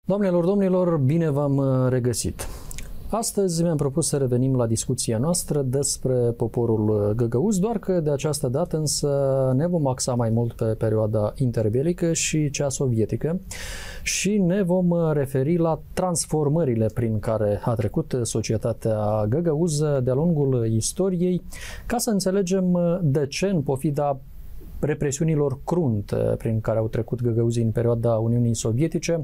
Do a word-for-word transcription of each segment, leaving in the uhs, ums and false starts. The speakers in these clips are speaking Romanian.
Doamnelor, domnilor, bine v-am regăsit! Astăzi mi-am propus să revenim la discuția noastră despre poporul găgăuz, doar că de această dată însă ne vom axa mai mult pe perioada interbelică și cea sovietică și ne vom referi la transformările prin care a trecut societatea găgăuză de-a lungul istoriei, ca să înțelegem de ce, în pofida represiunilor crunte prin care au trecut găgăuzii în perioada Uniunii Sovietice,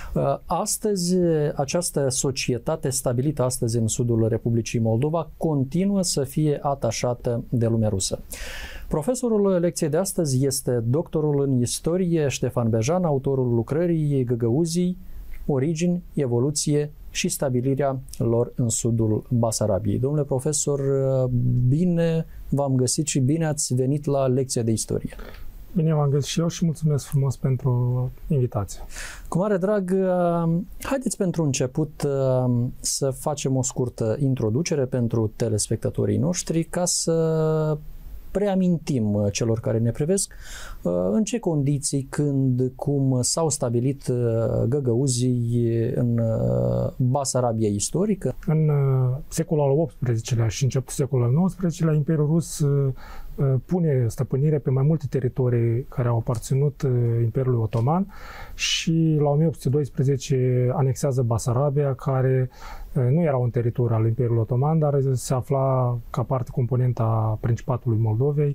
astăzi această societate stabilită astăzi în sudul Republicii Moldova continuă să fie atașată de lumea rusă. Profesorul lecției de astăzi este doctorul în istorie Ștefan Bejan, autorul lucrării Găgăuzii, origini, evoluție și stabilirea lor în sudul Basarabiei. Domnule profesor, bine v-am găsit și bine ați venit la lecția de istorie. Bine v-am găsit și eu și mulțumesc frumos pentru invitație. Cu mare drag, haideți pentru început să facem o scurtă introducere pentru telespectatorii noștri ca să preamintim celor care ne privesc în ce condiții, când, cum s-au stabilit găgăuzii în Basarabia istorică. În secolul al optsprezecelea și începutul secolului al nouăsprezecelea, Imperiul Rus pune stăpânire pe mai multe teritorii care au aparținut Imperiului Otoman și la o mie opt sute doisprezece anexează Basarabia, care nu era un teritoriu al Imperiului Otoman, dar se afla ca parte componentă a Principatului Moldovei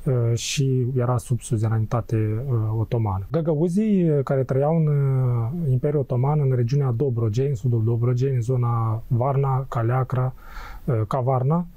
și era sub suzeranitate otomană. Găgăuzii care trăiau în Imperiul Otoman, în regiunea Dobrogei, în sudul Dobrogei, în zona Varna, Caleacra, Cavarna,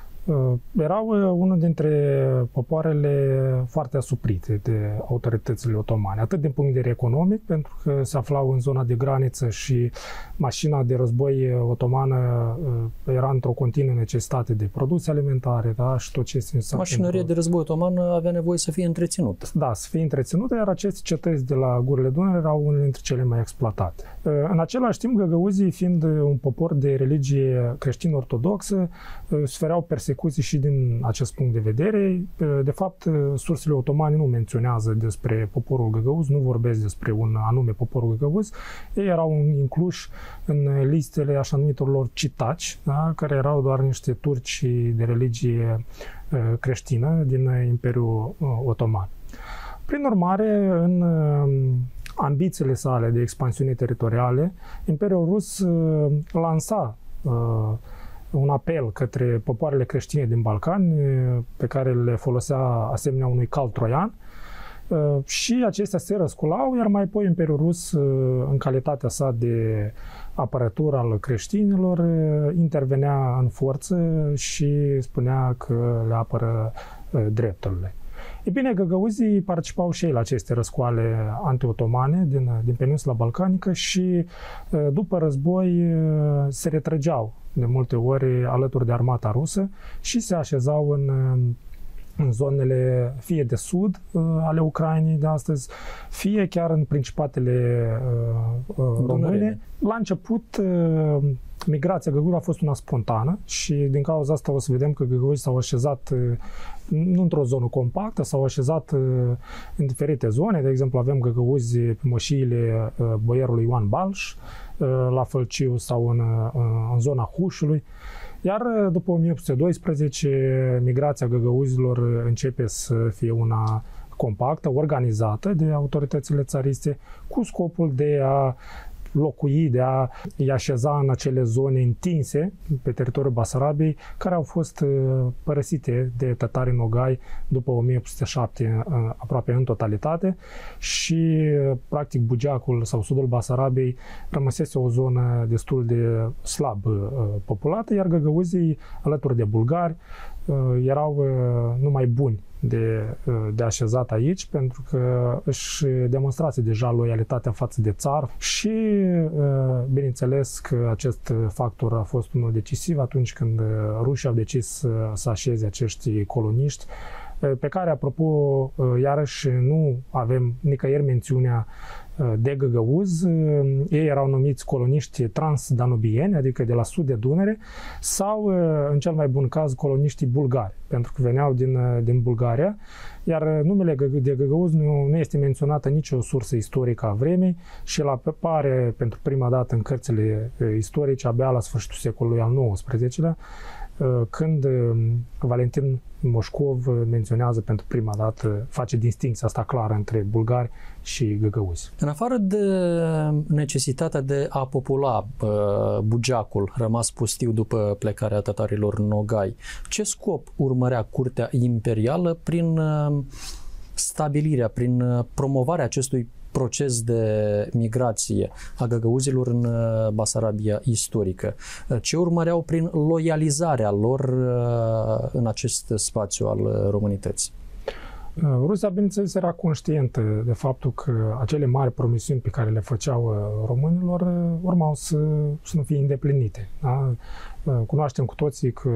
erau unul dintre popoarele foarte asuprite de autoritățile otomane, atât din punct de vedere economic, pentru că se aflau în zona de graniță și mașina de război otomană era într-o continuă necesitate de produse alimentare, da, și tot ce se Mașinăria de război otomană avea nevoie să fie întreținută. Da, să fie întreținută, iar aceste cetăți de la gurile Dunării erau unele dintre cele mai exploatate. În același timp, găgăuzii, fiind un popor de religie creștin-ortodoxă, sufereau persecuții și din acest punct de vedere. De fapt, sursele otomane nu menționează despre poporul găgăuz, nu vorbesc despre un anume popor găgăuz. Ei erau incluși în listele așa numitorilor citaci, da? Care erau doar niște turci de religie creștină din Imperiul Otoman. Prin urmare, în ambițiile sale de expansiune teritoriale, Imperiul Rus lansa un apel către popoarele creștine din Balcani, pe care le folosea asemenea unui cal troian, și acestea se răsculau, iar mai apoi Imperiul Rus, în calitatea sa de apărător al creștinilor, intervenea în forță și spunea că le apără drepturile. E bine, găgăuzii participau și ei la aceste răscoale anti-otomane din, din peninsula balcanică și după război se retrăgeau de multe ori alături de armata rusă și se așezau în, în zonele fie de sud ale Ucrainei de astăzi, fie chiar în principatele uh, române. La început, uh, migrația găgăuzilor a fost una spontană și din cauza asta o să vedem că găgăuzii s-au așezat uh, nu într-o zonă compactă, s-au așezat uh, în diferite zone. De exemplu, avem găgăuzi pe moșiile uh, boierului Ioan Balș, uh, la Fălciu sau în, uh, în zona Hușului. Iar după o mie opt sute doisprezece, migrația găgăuzilor începe să fie una compactă, organizată de autoritățile țariste, cu scopul de a locui, de a îi așeza în acele zone întinse pe teritoriul Basarabiei, care au fost părăsite de tătarii nogai după o mie opt sute șapte aproape în totalitate și practic Bugeacul sau sudul Basarabiei rămăsese o zonă destul de slab populată, iar găgăuzii, alături de bulgari, erau numai buni de, de așezat aici, pentru că își demonstrase deja loialitatea față de țar și, bineînțeles, că acest factor a fost unul decisiv atunci când rușii au decis să așeze acești coloniști, pe care, apropo, iarăși nu avem nicăieri mențiunea de Găgăuz. Ei erau numiți coloniști transdanubieni, adică de la sud de Dunăre, sau, în cel mai bun caz, coloniștii bulgari, pentru că veneau din, din Bulgaria, iar numele de Găgăuz nu, nu este menționată nicio sursă istorică a vremii și el apare pentru prima dată în cărțile istorice abia la sfârșitul secolului al nouăsprezecelea, când Valentin Moșcov menționează pentru prima dată, face distincția asta clară între bulgari și găgăuzi. În afară de necesitatea de a popula uh, Bugeacul, rămas pustiu după plecarea tătarilor Nogai, ce scop urmărea curtea imperială prin uh, stabilirea, prin uh, promovarea acestui proces de migrație a găgăuzilor în Basarabia istorică? Ce urmăreau prin loializarea lor în acest spațiu al românității? Rusia, bineînțeles, era conștientă de faptul că acele mari promisiuni pe care le făceau românilor urmau să, să nu fie îndeplinite. Da? Cunoaștem cu toții că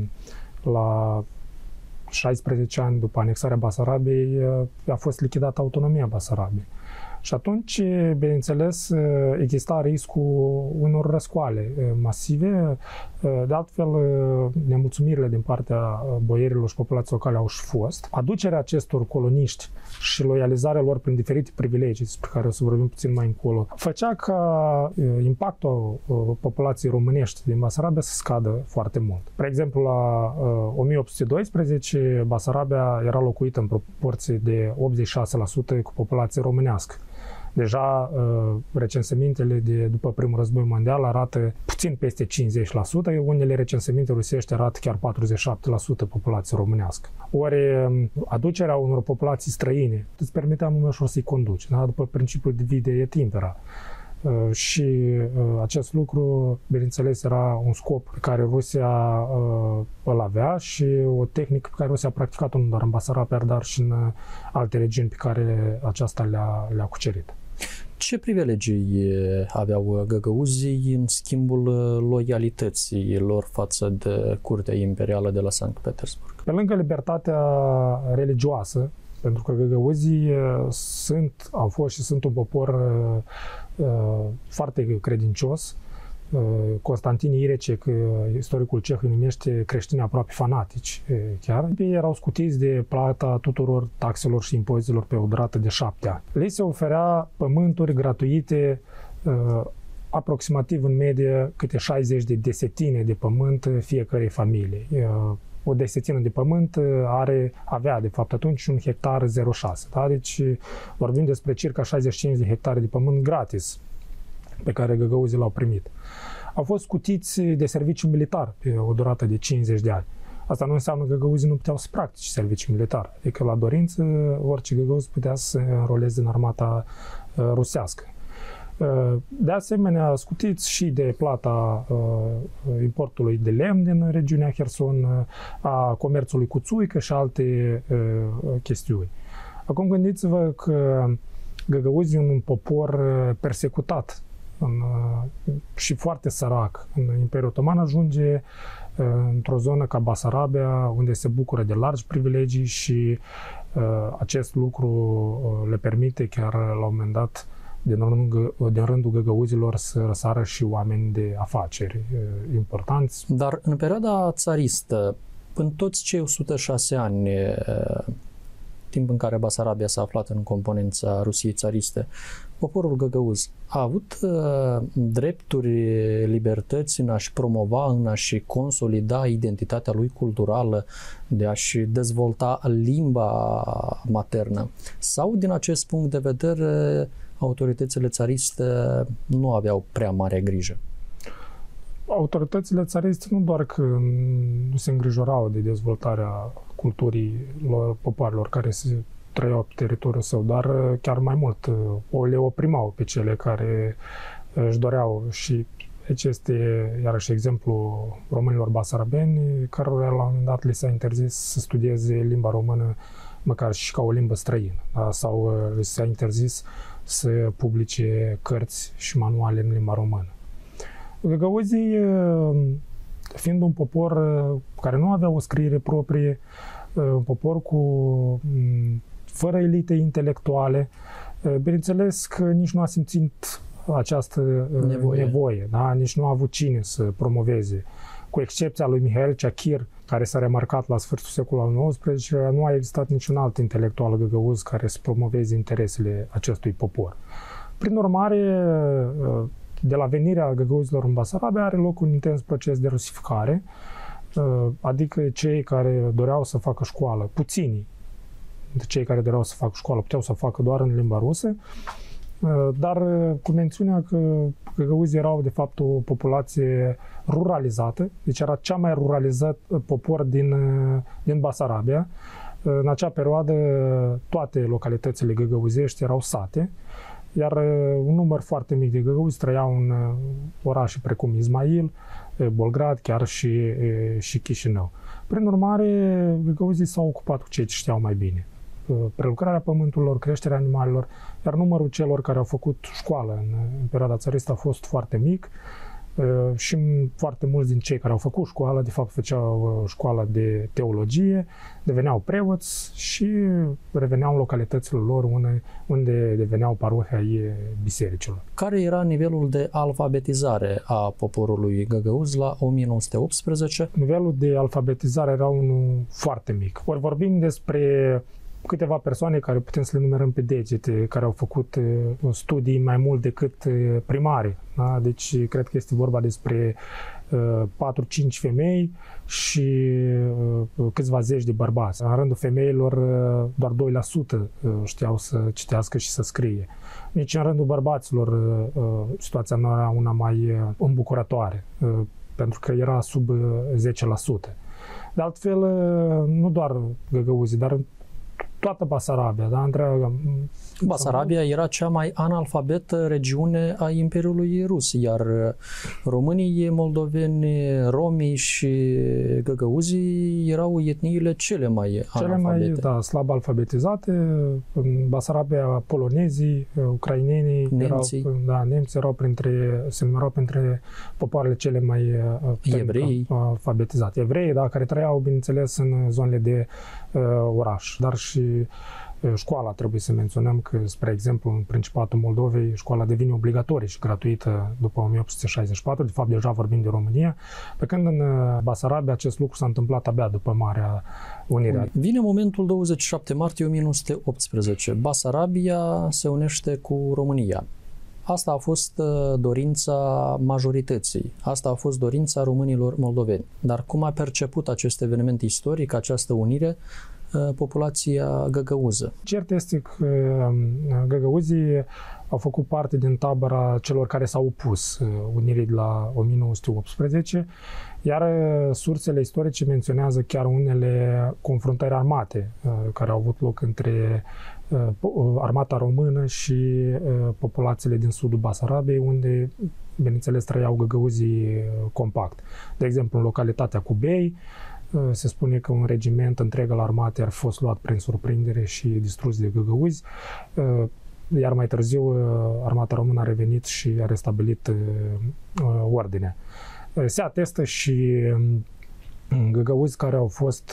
la șaisprezece ani după anexarea Basarabiei a fost lichidată autonomia Basarabiei. Și atunci, bineînțeles, exista riscul unor răscoale masive. De altfel, nemulțumirile din partea boierilor și populației locale au și fost. Aducerea acestor coloniști și loializarea lor prin diferite privilegii, despre care o să vorbim puțin mai încolo, făcea ca impactul populației românești din Basarabia să scadă foarte mult. Spre exemplu, la o mie opt sute doisprezece, Basarabia era locuită în proporție de optzeci și șase la sută cu populație românească. Deja recensămintele de după primul război mondial arată puțin peste cincizeci la sută, unele recensăminte rusești arată chiar patruzeci și șapte la sută populație românească. Ori aducerea unor populații străine îți permitea mult mai ușor să-i conduci, da? După principiul divide et impera. Și acest lucru, bineînțeles, era un scop pe care Rusia îl avea și o tehnică pe care Rusia a practicat-o nu doar în Basarabia, dar și în alte regiuni pe care aceasta le-a, le-a cucerit. Ce privilegii aveau găgăuzii în schimbul loialității lor față de curtea imperială de la Sankt Petersburg? Pe lângă libertatea religioasă, pentru că găgăuzii sunt, au fost și sunt un popor uh, foarte credincios. Uh, Constantin Irecek, istoricul ceh, îi numește creștini aproape fanatici chiar. Ei erau scutiți de plata tuturor taxelor și impozitelor pe o durată de șapte ani. Le se oferea pământuri gratuite, uh, aproximativ în medie câte șaizeci de desetine de pământ fiecărei familii. Uh, O desetină de pământ are, avea, de fapt, atunci un hectar zero virgulă șase. Da? Deci vorbim despre circa șaizeci și cinci de hectare de pământ gratis pe care găgăuzii l-au primit. Au fost scutiți de serviciu militar pe o durată de cincizeci de ani. Asta nu înseamnă că găgăuzii nu puteau să practice serviciu militar. Adică la dorință orice găgăuz putea să se înroleze în armata rusească. De asemenea, scutiți și de plata uh, importului de lemn din regiunea Herson, uh, a comerțului cu țuică și alte uh, chestiuni. Acum gândiți-vă că găgăuzii sunt un popor persecutat în, uh, și foarte sărac. În Imperiul Otoman ajunge uh, într-o zonă ca Basarabia, unde se bucură de largi privilegii și uh, acest lucru uh, le permite chiar la un moment dat din rândul, din rândul găgăuzilor să răsară și oameni de afaceri uh, importanți. Dar în perioada țaristă, în toți cei o sută șase ani, uh, timp în care Basarabia s-a aflat în componența Rusiei țariste, poporul găgăuz a avut uh, drepturi, libertăți în a-și promova, în a-și consolida identitatea lui culturală, de a-și dezvolta limba maternă. Sau, din acest punct de vedere, autoritățile țariste nu aveau prea mare grijă? Autoritățile țariste nu doar că nu se îngrijorau de dezvoltarea culturii lor, popoarelor care se trăiau pe teritoriul său, dar chiar mai mult le oprimau pe cele care își doreau. Și aici este iarăși exemplu românilor basarabeni, cărora la un moment dat li s-a interzis să studieze limba română măcar și ca o limbă străină, da? Sau li s-a interzis să publice cărți și manuale în limba română. Găgăuzii, fiind un popor care nu avea o scriere proprie, un popor cu, fără elite intelectuale, Bineînțeles că nici nu a simțit această nevoie, nevoie da? Nici nu a avut cine să promoveze. Cu excepția lui Mihail Ciachir, care s-a remarcat la sfârșitul secolului al nouăsprezecelea, nu a existat niciun alt intelectual găgăuz care să promoveze interesele acestui popor. Prin urmare, de la venirea găgăuzilor în Basarabia are loc un intens proces de rusificare, adică cei care doreau să facă școală, puținii dintre cei care doreau să facă școală puteau să o facă doar în limba rusă, dar cu mențiunea că găgăuzii erau de fapt o populație ruralizată, deci era cea mai ruralizat popor din, din Basarabia. În acea perioadă toate localitățile găgăuzești erau sate, iar un număr foarte mic de găgăuzi trăiau în orașe precum Izmail, Bolgrad, chiar și, și Chișinău. Prin urmare, găgăuzii s-au ocupat cu cei ce știau mai bine. Prelucrarea pământurilor, creșterea animalelor, iar numărul celor care au făcut școală în, în perioada țaristă a fost foarte mic și foarte mulți din cei care au făcut școală, de fapt, făceau școala de teologie, deveneau preoți și reveneau în localitățile lor unde, unde deveneau parohia ai bisericilor. Care era nivelul de alfabetizare a poporului găgăuz la o mie nouă sute optsprezece? Nivelul de alfabetizare era unul foarte mic. Ori vorbim despre câteva persoane care putem să le numerăm pe degete, care au făcut uh, studii mai mult decât uh, primare. Da? Deci, cred că este vorba despre uh, patru cinci femei și uh, câțiva zeci de bărbați. În rândul femeilor, uh, doar doi la sută uh, știau să citească și să scrie. Nici în rândul bărbaților, uh, situația nu era una mai uh, îmbucurătoare, uh, pentru că era sub uh, zece la sută. De altfel, uh, nu doar găgăuzii, dar toată Basarabia, da, întreaga. Basarabia era cea mai analfabetă regiune a Imperiului Rus, iar românii, moldoveni, romii și găgăuzii erau etniile cele mai analfabete. Cele mai, da, slab alfabetizate. În Basarabia, polonezii, ucrainenii, nemții, erau, da, nemții erau printre, se numerau printre popoarele cele mai evrei, alfabetizate. Evrei, da, care trăiau, bineînțeles, în zonele de uh, oraș, dar și școala, trebuie să menționăm că, spre exemplu, în Principatul Moldovei, școala devine obligatorie și gratuită după o mie opt sute șaizeci și patru, de fapt deja vorbim de România, pe când în Basarabia acest lucru s-a întâmplat abia după Marea Unire. Vine momentul douăzeci și șapte martie o mie nouă sute optsprezece. Basarabia se unește cu România. Asta a fost dorința majorității. Asta a fost dorința românilor moldoveni. Dar cum a perceput acest eveniment istoric, această unire, populația găgăuză? Cert este că găgăuzii au făcut parte din tabăra celor care s-au opus unirii de la o mie nouă sute optsprezece, iar sursele istorice menționează chiar unele confruntări armate care au avut loc între armata română și populațiile din sudul Basarabiei, unde, bineînțeles, trăiau găgăuzii compact. De exemplu, în localitatea Cubei, se spune că un regiment întreg al armatei ar fi fost luat prin surprindere și distrus de găgăuzi, iar mai târziu armata română a revenit și a restabilit ordinea. Se atestă și găgăuzi care au fost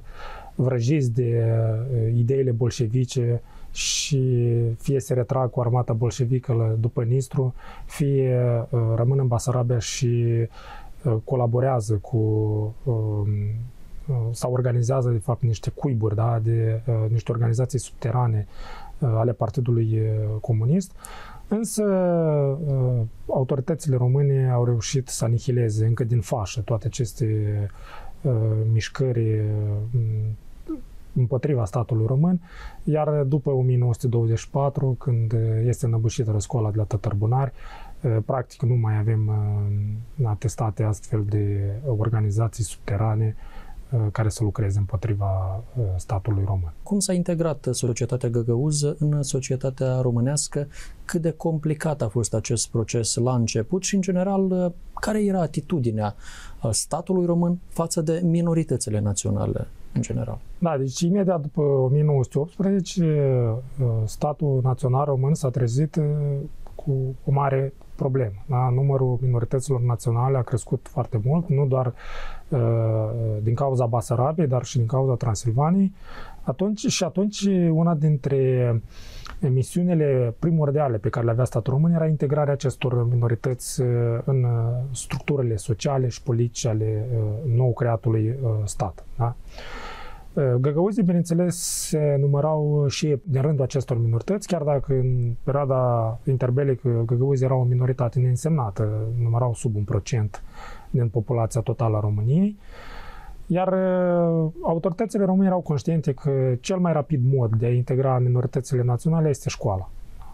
vrăjiți de ideile bolșevice și fie se retrag cu armata bolșevică după Nistru, fie rămân în Basarabia și colaborează cu sau organizează de fapt niște cuiburi, da, de niște organizații subterane ale Partidului Comunist. Însă autoritățile române au reușit să anihileze încă din fașă toate aceste mișcări împotriva statului român, iar după o mie nouă sute douăzeci și patru, când este înăbușită răscoala de la tătărbunari, practic nu mai avem atestate astfel de organizații subterane care să lucreze împotriva statului român. Cum s-a integrat societatea găgăuză în societatea românească? Cât de complicat a fost acest proces la început și, în general, care era atitudinea statului român față de minoritățile naționale, în general? Da, deci imediat după o mie nouă sute optsprezece, statul național român s-a trezit cu o mare problemă. Da? Numărul minorităților naționale a crescut foarte mult, nu doar uh, din cauza Basarabiei, dar și din cauza Transilvaniei. Atunci, și atunci una dintre misiunile primordiale pe care le avea statul român era integrarea acestor minorități în structurile sociale și politice ale nou creatului stat. Da? Găgăuzii, bineînțeles, se numărau și din rândul acestor minorități, chiar dacă în perioada interbelică găgăuzii erau o minoritate neînsemnată, numărau sub un procent din populația totală a României. Iar autoritățile române erau conștiente că cel mai rapid mod de a integra minoritățile naționale este școala.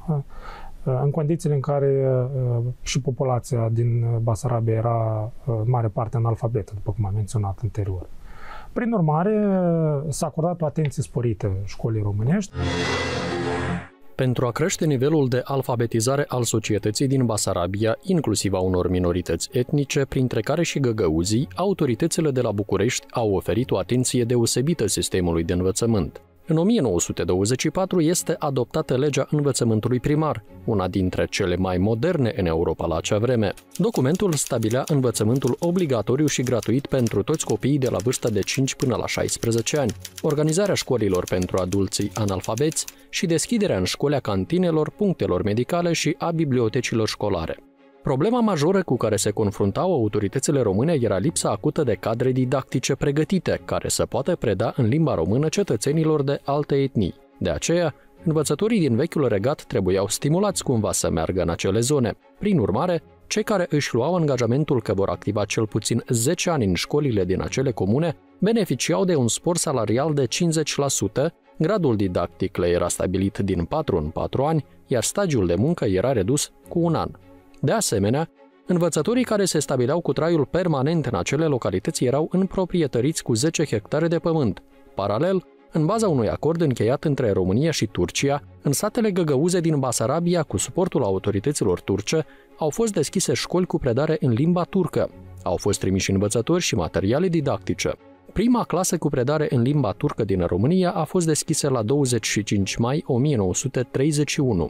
În condițiile în care și populația din Basarabia era în mare parte analfabetă, după cum am menționat anterior. Prin urmare, s-a acordat o atenție sporită școlii românești. Pentru a crește nivelul de alfabetizare al societății din Basarabia, inclusiv a unor minorități etnice, printre care și găgăuzii, autoritățile de la București au oferit o atenție deosebită sistemului de învățământ. În o mie nouă sute douăzeci și patru este adoptată legea învățământului primar, una dintre cele mai moderne în Europa la acea vreme. Documentul stabilea învățământul obligatoriu și gratuit pentru toți copiii de la vârsta de cinci până la șaisprezece ani, organizarea școlilor pentru adulții analfabeți și deschiderea în școli a cantinelor, punctelor medicale și a bibliotecilor școlare. Problema majoră cu care se confruntau autoritățile române era lipsa acută de cadre didactice pregătite, care să poată preda în limba română cetățenilor de alte etnii. De aceea, învățătorii din vechiul regat trebuiau stimulați cumva să meargă în acele zone. Prin urmare, cei care își luau angajamentul că vor activa cel puțin zece ani în școlile din acele comune beneficiau de un spor salarial de cincizeci la sută, gradul didactic le era stabilit din patru în patru ani, iar stagiul de muncă era redus cu un an. De asemenea, învățătorii care se stabileau cu traiul permanent în acele localități erau înproprietăriți cu zece hectare de pământ. Paralel, în baza unui acord încheiat între România și Turcia, în satele găgăuze din Basarabia, cu suportul autorităților turce, au fost deschise școli cu predare în limba turcă. Au fost trimiși învățători și materiale didactice. Prima clasă cu predare în limba turcă din România a fost deschisă la douăzeci și cinci mai o mie nouă sute treizeci și unu.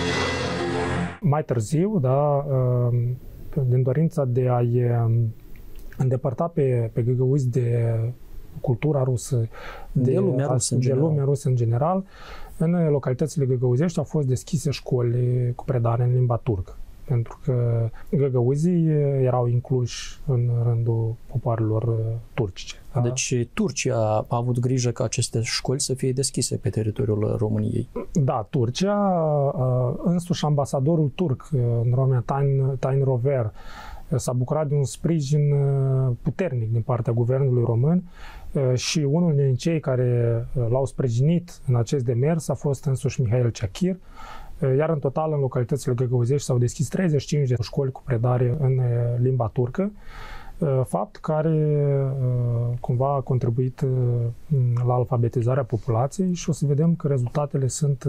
Mai târziu, da, din dorința de a-i îndepărta pe, pe găgăuzi de cultura rusă, de, de, lumea, rusă, de lumea rusă în general, în localitățile găgăuzești au fost deschise școli cu predare în limba turcă, pentru că găgăuzii erau incluși în rândul popoarelor turcice. Da? Deci Turcia a avut grijă ca aceste școli să fie deschise pe teritoriul României. Da, Turcia, însuși ambasadorul turc în România, Tain, Tain Rover, s-a bucurat de un sprijin puternic din partea guvernului român și unul din cei care l-au sprijinit în acest demers a fost însuși Mihail Chakir, iar în total în localitățile găgăuzești s-au deschis treizeci și cinci de școli cu predare în limba turcă, fapt care cumva a contribuit la alfabetizarea populației și o să vedem că rezultatele sunt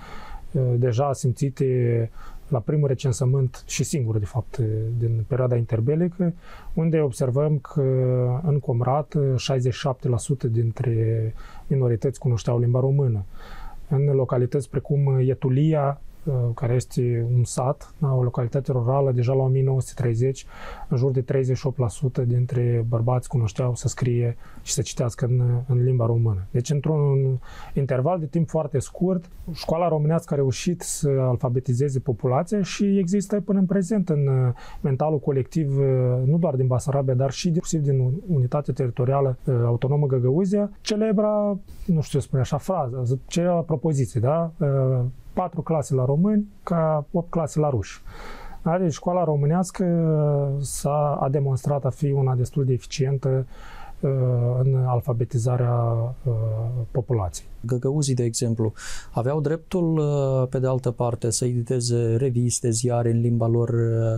deja simțite la primul recensământ și singur, de fapt, din perioada interbelică, unde observăm că în Comrat șaizeci și șapte la sută dintre minorități cunoșteau limba română. În localități precum Etulia, care este un sat, o localitate rurală, deja la o mie nouă sute treizeci, în jur de treizeci și opt la sută dintre bărbați cunoșteau să scrie și să citească în, în limba română. Deci, într-un interval de timp foarte scurt, școala românească a reușit să alfabetizeze populația și există până în prezent în mentalul colectiv, nu doar din Basarabia, dar și inclusiv din unitatea teritorială autonomă Găgăuzia, celebra, nu știu să spune așa, frază, cea propoziție, da? patru clase la români ca opt clase la ruși. Deci școala românească s-a a demonstrat a fi una destul de eficientă în alfabetizarea populației. Găgăuzii, de exemplu, aveau dreptul, pe de altă parte, să editeze reviste, ziare în limba lor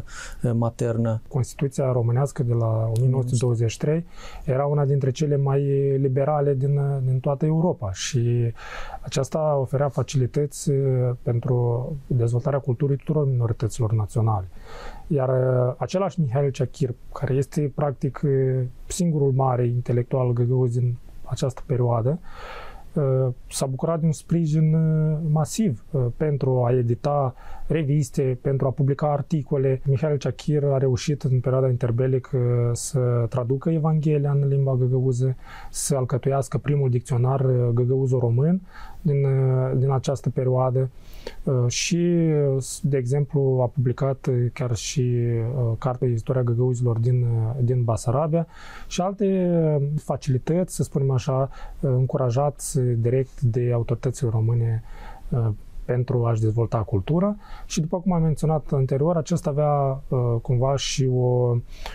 maternă. Constituția românească de la o mie nouă sute douăzeci și trei era una dintre cele mai liberale din, din toată Europa și aceasta oferea facilități pentru dezvoltarea culturii tuturor minorităților naționale. Iar același Mihail Chakir, care este practic singurul mare intelectual găgăuz din această perioadă, s-a bucurat de un sprijin masiv pentru a edita reviste, pentru a publica articole. Mihail Ciachir a reușit în perioada interbelică să traducă Evanghelia în limba găgăuză, să alcătuiască primul dicționar găgăuzo-român din, din această perioadă și, de exemplu, a publicat chiar și cartea Istoria găgăuzilor din, din Basarabia și alte facilități, să spunem așa, încurajați direct de autoritățile române pentru a-și dezvolta cultura. Și după cum am menționat anterior, acesta avea cumva și o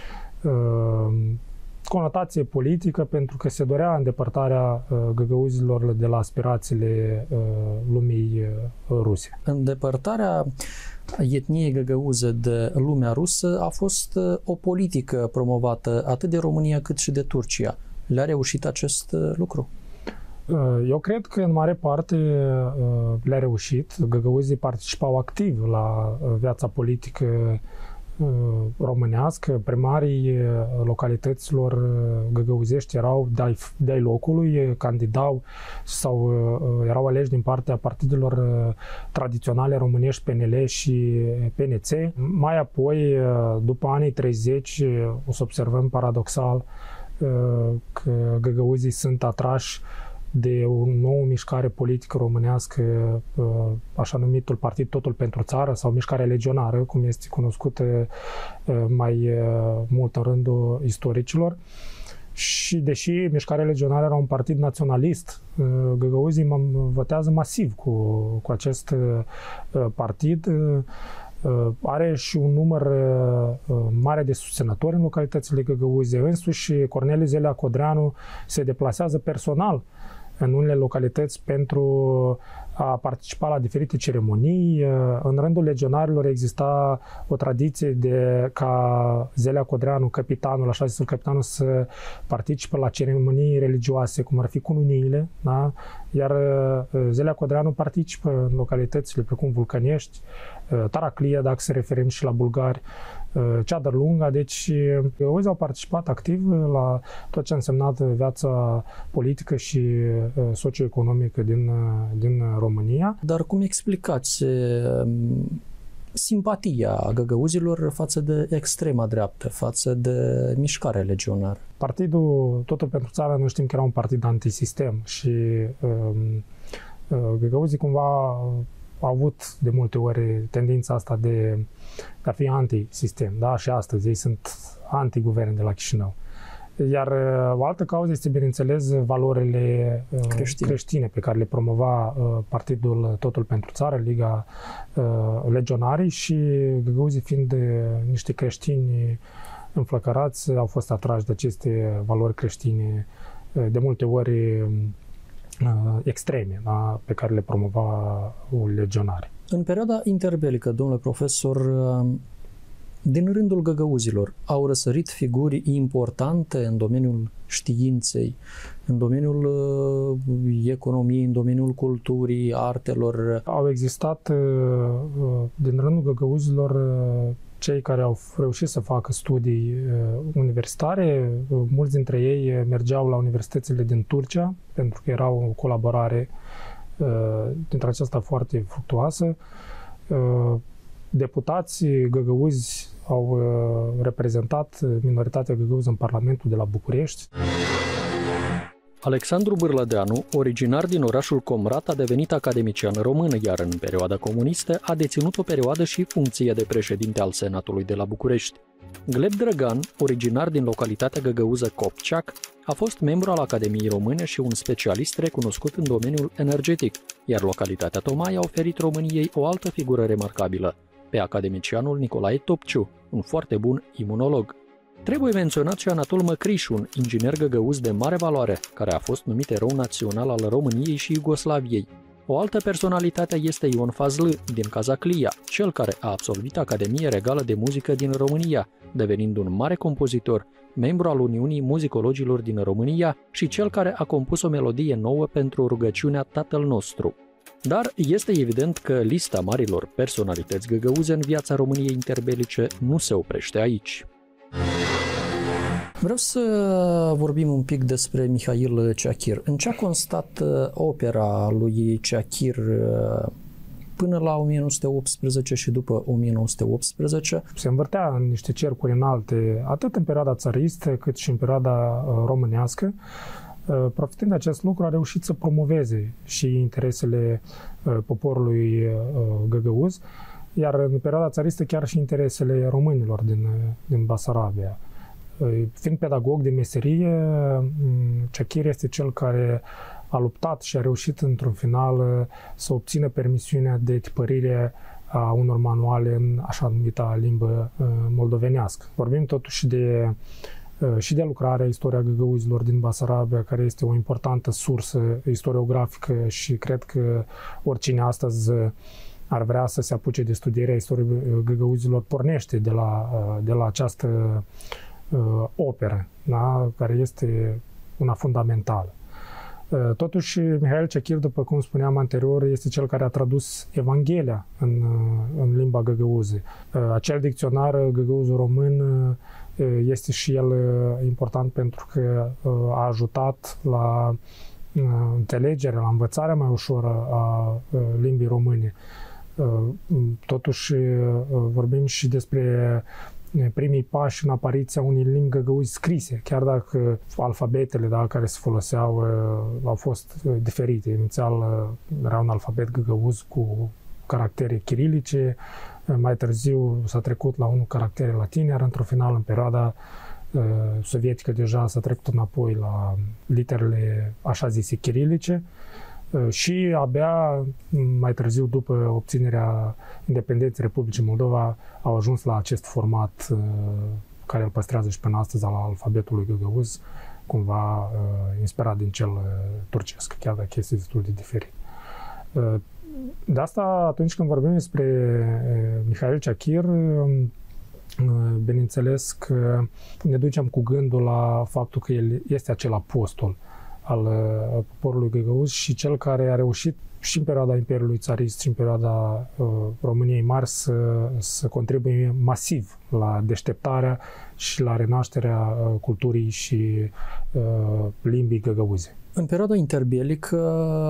conotație politică, pentru că se dorea îndepărtarea găgăuzilor de la aspirațiile lumii ruse. Îndepărtarea etniei găgăuze de lumea rusă a fost o politică promovată atât de România cât și de Turcia. Le-a reușit acest lucru? Eu cred că în mare parte le-a reușit. Găgăuzii participau activ la viața politică românească. Primarii localităților găgăuzești erau de-ai, de-ai locului, candidau sau erau aleși din partea partidelor tradiționale românești P N L și P N C. Mai apoi, după anii treizeci, o să observăm paradoxal că găgăuzii sunt atrași de o nouă mișcare politică românească, așa numitul Partid Totul pentru Țară sau mișcare legionară, cum este cunoscută mai mult în rândul istoricilor. Și deși mișcarea legionară era un partid naționalist, găgăuzii votează masiv cu, cu acest partid. Are și un număr mare de susținători în localitățile găgăuze. Însuși Corneliu Zelea Codreanu se deplasează personal în unele localități pentru a participa la diferite ceremonii. În rândul legionarilor exista o tradiție de ca Zelea Codreanu, capitanul, așa zisul capitanul, să participe la ceremonii religioase, cum ar fi cununiile, da? Iar Zelea Codreanu participă în localitățile precum Vulcănești, Taraclia, dacă se referim și la bulgari, Ceadăr Lunga, deci găgăuzii au participat activ la tot ce a însemnat viața politică și socioeconomică din, din România. Dar cum explicați simpatia găgăuzilor față de extrema dreaptă, față de mișcarea legionară? Partidul Totul pentru Țară, noi știm că era un partid antisistem și um, găgăuzii cumva au avut de multe ori tendința asta de, de a fi anti-sistem, da? Și astăzi ei sunt anti-guvern de la Chișinău. Iar o altă cauză este, bineînțeles, valorile creștine, creștine pe care le promova Partidul Totul pentru Țară, Liga Legionarii, și găgăuzii, fiind niște creștini înflăcărați, au fost atrași de aceste valori creștine, de multe ori extreme, da, pe care le promova legionarii. În perioada interbelică, domnule profesor, din rândul găgăuzilor au răsărit figuri importante în domeniul științei, în domeniul economiei, în domeniul culturii, artelor. Au existat din rândul găgăuzilor cei care au reușit să facă studii universitare. Mulți dintre ei mergeau la universitățile din Turcia, pentru că era o colaborare dintre aceasta foarte fructuoasă. Deputați găgăuzi au reprezentat minoritatea găgăuză în Parlamentul de la București. Alexandru Bârlădeanu, originar din orașul Comrat, a devenit academician român, iar în perioada comunistă a deținut o perioadă și funcție de președinte al Senatului de la București. Gleb Drăgan, originar din localitatea găgăuză Copceac, a fost membru al Academiei Române și un specialist recunoscut în domeniul energetic, iar localitatea Tomai a oferit României o altă figură remarcabilă, pe academicianul Nicolae Topciu, un foarte bun imunolog. Trebuie menționat și Anatol Măcriș, un inginer găgăuz de mare valoare, care a fost numit erou național al României și Iugoslaviei. O altă personalitate este Ion Fazlă, din Cazaclia, cel care a absolvit Academia Regală de Muzică din România, devenind un mare compozitor, membru al Uniunii Muzicologilor din România și cel care a compus o melodie nouă pentru rugăciunea Tatăl Nostru. Dar este evident că lista marilor personalități găgăuze în viața României interbelice nu se oprește aici. Vreau să vorbim un pic despre Mihail Ceachir. În ce a constat opera lui Ceachir până la o mie nouă sute optsprezece și după o mie nouă sute optsprezece? Se învârtea în niște cercuri înalte, atât în perioada țaristă, cât și în perioada românească. Profitând de acest lucru, a reușit să promoveze și interesele poporului găgăuz, iar în perioada țaristă chiar și interesele românilor din, din Basarabia. Fiind pedagog de meserie, Ceachir este cel care a luptat și a reușit într-un final să obțină permisiunea de tipărire a unor manuale în așa numita limbă moldovenească. Vorbim totuși de, și de lucrarea Istoria găgăuzilor din Basarabia, care este o importantă sursă istoriografică și cred că oricine astăzi ar vrea să se apuce de studierea istoriei găgăuzilor pornește de la, de la această uh, operă, da? Care este una fundamentală. Uh, totuși, Mihail Ceachir, după cum spuneam anterior, este cel care a tradus Evanghelia în, uh, în limba găgăuză. Uh, acel dicționar găgăuzul român uh, este și el uh, important pentru că uh, a ajutat la uh, înțelegerea, la învățarea mai ușoară a uh, limbii române. Totuși vorbim și despre primii pași în apariția unei limbi găgăuzi scrise, chiar dacă alfabetele, da, care se foloseau au fost diferite. Inițial era un alfabet găgăuz cu caractere chirilice, mai târziu s-a trecut la unul caractere latine, iar într-un final, în perioada sovietică, deja s-a trecut înapoi la literele așa zise chirilice. Și abia mai târziu, după obținerea independenței Republicii Moldova, au ajuns la acest format care îl păstrează și până astăzi al alfabetului găgăuz, cumva inspirat din cel turcesc, chiar dacă este destul de diferit. De asta, atunci când vorbim despre Mihail Ceachir, bineînțeles că ne ducem cu gândul la faptul că el este acel apostol al poporului găgăuz și cel care a reușit și în perioada Imperiului Țarist și în perioada uh, României Mari să, să contribuie masiv la deșteptarea și la renașterea uh, culturii și uh, limbii găgăuze. În perioada interbelică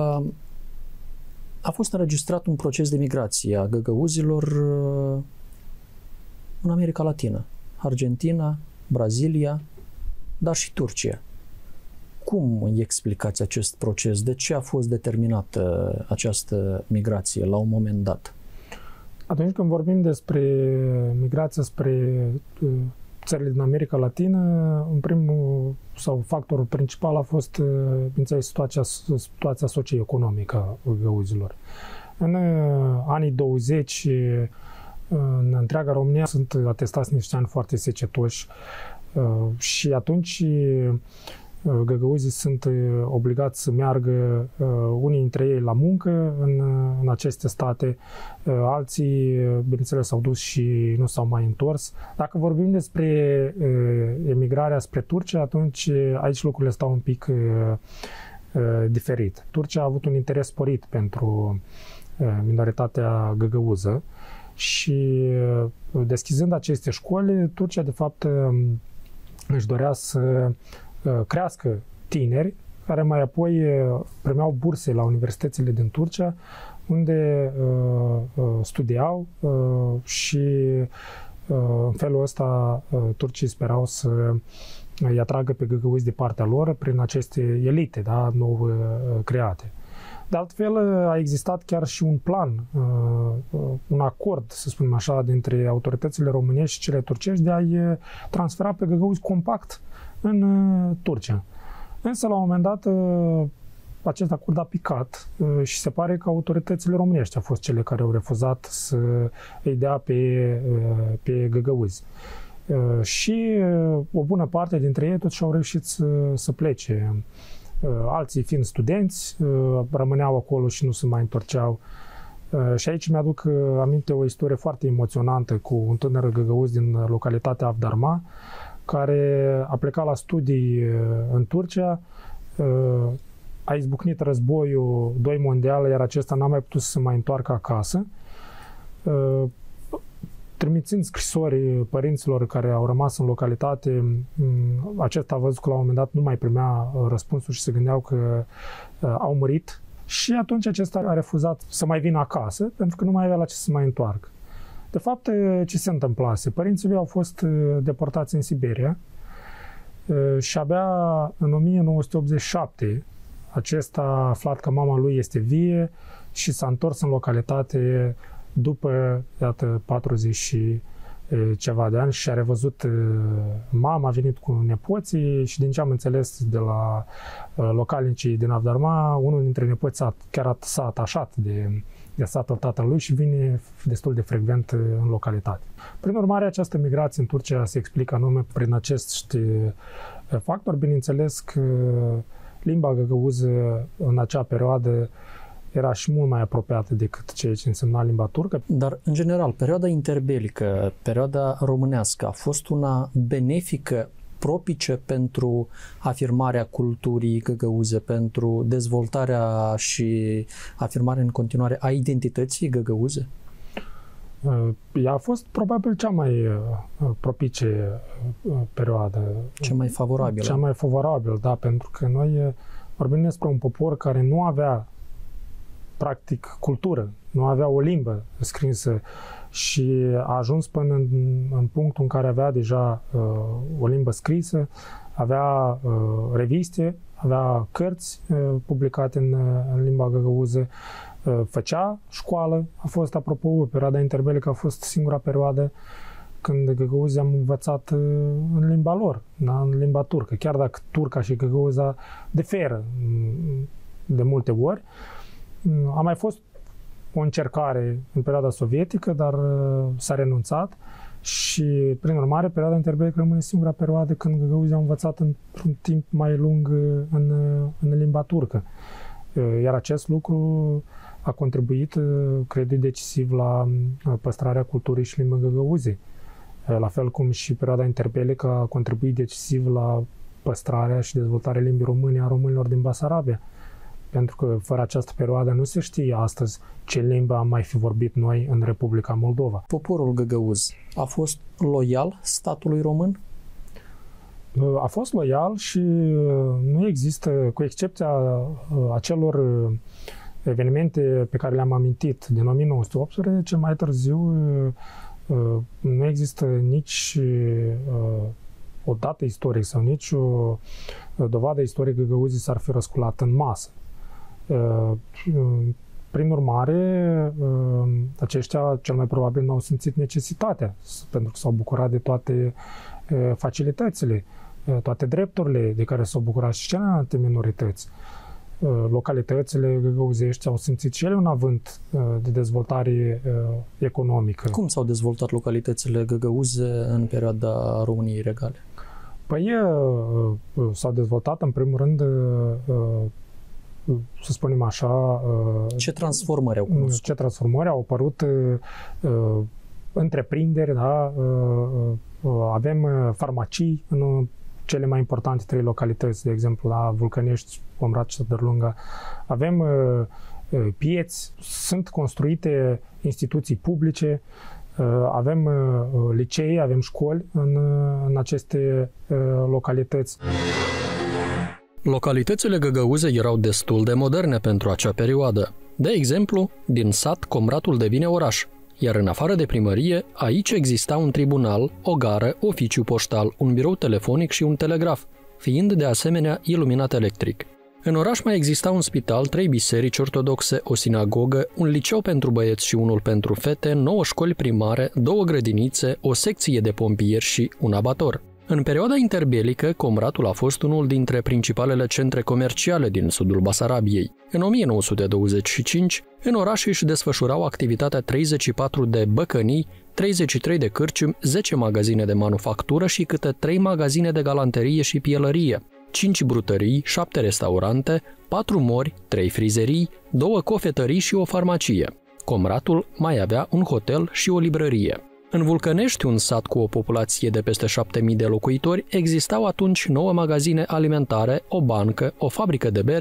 a fost înregistrat un proces de migrație a găgăuzilor uh, în America Latină, Argentina, Brazilia, dar și Turcia. Cum îi explicați acest proces? De ce a fost determinată această migrație la un moment dat? Atunci când vorbim despre migrația spre țările din America Latină, în primul sau factorul principal a fost, bineînțeles, situația, situația socioeconomică a găgăuzilor. În anii douăzeci, în întreaga România sunt atestați niște ani foarte secetoși și atunci găgăuzii sunt obligați să meargă unii dintre ei la muncă în, în aceste state, alții, bineînțeles, s-au dus și nu s-au mai întors. Dacă vorbim despre emigrarea spre Turcia, atunci aici lucrurile stau un pic diferit. Turcia a avut un interes sporit pentru minoritatea găgăuză și deschizând aceste școli, Turcia, de fapt, își dorea să crească tineri care mai apoi primeau burse la universitățile din Turcia, unde uh, studiau uh, și uh, în felul ăsta uh, turcii sperau să îi atragă pe găgăuzi de partea lor prin aceste elite, da, nou uh, create. De altfel, a existat chiar și un plan, uh, un acord, să spunem așa, dintre autoritățile românești și cele turcești de a-i transfera pe găgăuzi compact în uh, Turcia. Însă, la un moment dat, uh, acest acord a picat uh, și se pare că autoritățile românești au fost cele care au refuzat să îi dea pe, uh, pe găgăuzi. Uh, și uh, o bună parte dintre ei totuși au reușit să, să plece. Uh, alții fiind studenți, uh, rămâneau acolo și nu se mai întorceau. Uh, și aici mi-aduc uh, aminte o istorie foarte emoționantă cu un tânăr găgăuz din localitatea Avdarma, care a plecat la studii în Turcia, a izbucnit războiul doi mondial, iar acesta n-a mai putut să se mai întoarcă acasă. trimițând scrisori părinților care au rămas în localitate, acesta a văzut că la un moment dat nu mai primea răspunsuri și se gândeau că au murit. Și atunci acesta a refuzat să mai vină acasă, pentru că nu mai avea la ce să mai întoarcă. De fapt, ce se întâmplase? Părinții lui au fost deportați în Siberia și abia în o mie nouă sute optzeci și șapte acesta a aflat că mama lui este vie și s-a întors în localitate după, iată, patruzeci și ceva de ani și a revăzut mama, a venit cu nepoții și din ce am înțeles de la localnicii din Avdarma, unul dintre nepoți a, chiar s-a atașat de, de satul tatălui și vine destul de frecvent în localitate. Prin urmare, această migrație în Turcia se explică anume prin acești factori. Bineînțeles că limba găgăuză în acea perioadă era și mult mai apropiată decât ceea ce însemna limba turcă. Dar, în general, perioada interbelică, perioada românească, a fost una benefică, propice pentru afirmarea culturii găgăuze, pentru dezvoltarea și afirmarea în continuare a identității găgăuze? Ea a fost probabil cea mai propice perioadă. Cea mai favorabilă. Cea mai favorabilă, da, pentru că noi vorbim despre un popor care nu avea practic cultură, nu avea o limbă scrisă și a ajuns până în, în punctul în care avea deja uh, o limbă scrisă, avea uh, reviste, avea cărți uh, publicate în, în limba găgăuză, uh, făcea școală. A fost, apropo, perioada interbelică a fost singura perioadă când găgăuzii am învățat uh, în limba lor, da? În limba turcă. Chiar dacă turca și găgăuza diferă de multe ori. A mai fost o încercare în perioada sovietică, dar s-a renunțat și, prin urmare, perioada interbelică rămâne singura perioadă când găgăuzii au învățat într-un timp mai lung în, în limba turcă. Iar acest lucru a contribuit, cred, decisiv la păstrarea culturii și limbii găgăuzii. La fel cum și perioada interbelică a contribuit decisiv la păstrarea și dezvoltarea limbii române a românilor din Basarabia. Pentru că fără această perioadă nu se știe astăzi ce limbă am mai fi vorbit noi în Republica Moldova. Poporul găgăuz a fost loial statului român? A fost loial și nu există, cu excepția acelor evenimente pe care le-am amintit din o mie nouă sute optsprezece, mai târziu nu există nici o dată istorică sau nici o dovadă istorică că găgăuzii s-ar fi răsculat în masă. Prin urmare, aceștia cel mai probabil n-au simțit necesitatea, pentru că s-au bucurat de toate facilitățile, toate drepturile de care s-au bucurat și celelalte minorități. Localitățile găgăuzești au simțit și ele un avânt de dezvoltare economică. Cum s-au dezvoltat localitățile găgăuze în perioada României regale? Păi s-au dezvoltat, în primul rând, să spunem așa... Ce transformări au cunoscut? Ce transformări au apărut întreprinderi, da? Avem farmacii în cele mai importante trei localități, de exemplu, la Vulcănești, Omrat și Sădărlunga. Avem pieți, sunt construite instituții publice, avem licee, avem școli în, în aceste localități. Localitățile găgăuze erau destul de moderne pentru acea perioadă. De exemplu, din sat Comratul devine oraș, iar în afară de primărie, aici exista un tribunal, o gară, oficiu poștal, un birou telefonic și un telegraf, fiind de asemenea iluminat electric. În oraș mai exista un spital, trei biserici ortodoxe, o sinagogă, un liceu pentru băieți și unul pentru fete, nouă școli primare, două grădinițe, o secție de pompieri și un abator. În perioada interbelică, Comratul a fost unul dintre principalele centre comerciale din sudul Basarabiei. În o mie nouă sute douăzeci și cinci, în oraș își desfășurau activitatea treizeci și patru de băcănii, treizeci și trei de cârciumi, zece magazine de manufactură și câte trei magazine de galanterie și pielărie, cinci brutării, șapte restaurante, patru mori, trei frizerii, două cofetării și o farmacie. Comratul mai avea un hotel și o librărie. În Vulcănești, un sat cu o populație de peste șapte mii de locuitori, existau atunci nouă magazine alimentare, o bancă, o fabrică de bere,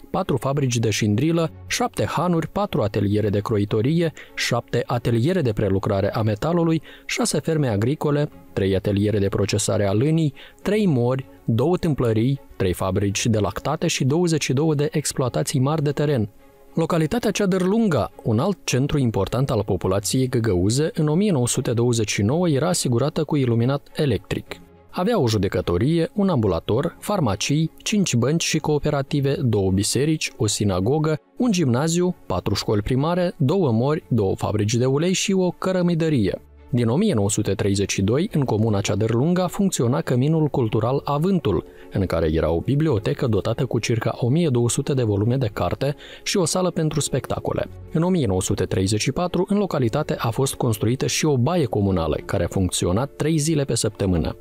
patru fabrici de șindrilă, șapte hanuri, patru ateliere de croitorie, șapte ateliere de prelucrare a metalului, șase ferme agricole, trei ateliere de procesare a lânii, trei mori, două tâmplării, trei fabrici de lactate și douăzeci și două de exploatații mari de teren. Localitatea Ceadărlunga, un alt centru important al populației găgăuze, în o mie nouă sute douăzeci și nouă era asigurată cu iluminat electric. Avea o judecătorie, un ambulator, farmacii, cinci bănci și cooperative, două biserici, o sinagogă, un gimnaziu, patru școli primare, două mori, două fabrici de ulei și o cărămidărie. Din o mie nouă sute treizeci și doi, în comuna Ceadărlunga, funcționa căminul cultural Avântul, în care era o bibliotecă dotată cu circa o mie două sute de volume de carte și o sală pentru spectacole. În o mie nouă sute treizeci și patru, în localitate a fost construită și o baie comunală, care a funcționat trei zile pe săptămână.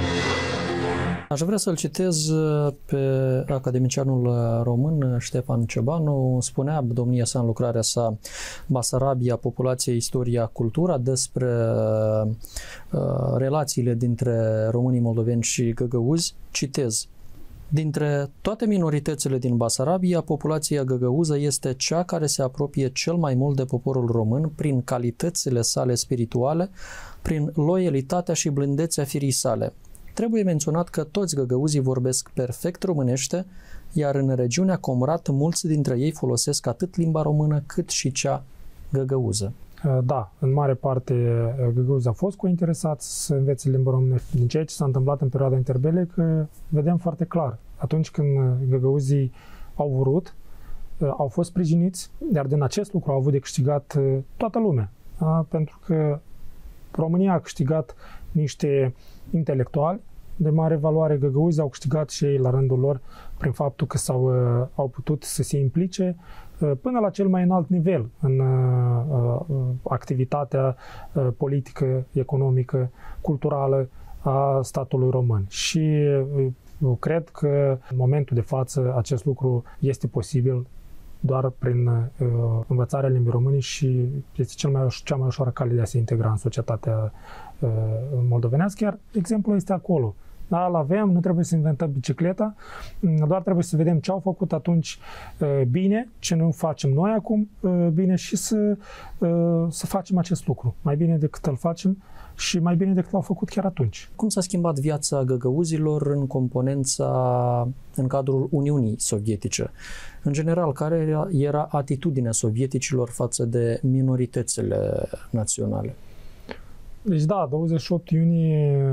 Aș vrea să-l citez pe academicianul român Ștefan Ciobanu. Spunea domnia sa în lucrarea sa Basarabia, populația, istoria, cultura, despre uh, relațiile dintre românii moldoveni și găgăuzi. Citez: dintre toate minoritățile din Basarabia, populația găgăuză este cea care se apropie cel mai mult de poporul român prin calitățile sale spirituale, prin loialitatea și blândețea firii sale. Trebuie menționat că toți găgăuzii vorbesc perfect românește, iar în regiunea Comrat mulți dintre ei folosesc atât limba română cât și cea găgăuză. Da, în mare parte găgăuzii au fost cointeresați să învețe limba română. Din ceea ce s-a întâmplat în perioada interbelică, vedem foarte clar. Atunci când găgăuzii au vrut, au fost sprijiniți, iar din acest lucru au avut de câștigat toată lumea. Da? Pentru că România a câștigat niște intelectuali de mare valoare, găgăuzii au câștigat și ei la rândul lor prin faptul că s-au, au putut să se implice până la cel mai înalt nivel în uh, activitatea uh, politică, economică, culturală a statului român. Și uh, cred că în momentul de față acest lucru este posibil doar prin uh, învățarea limbii române și este cel mai, cea mai ușoară cale de a se integra în societatea uh, moldovenească, iar exemplul este acolo. Da, îl avem, nu trebuie să inventăm bicicleta, doar trebuie să vedem ce au făcut atunci uh, bine, ce nu facem noi acum uh, bine și să, uh, să facem acest lucru mai bine decât îl facem și mai bine decât l-au făcut chiar atunci. Cum s-a schimbat viața găgăuzilor în componența în cadrul Uniunii Sovietice? În general, care era, era atitudinea sovieticilor față de minoritățile naționale? Deci da, douăzeci și opt iunie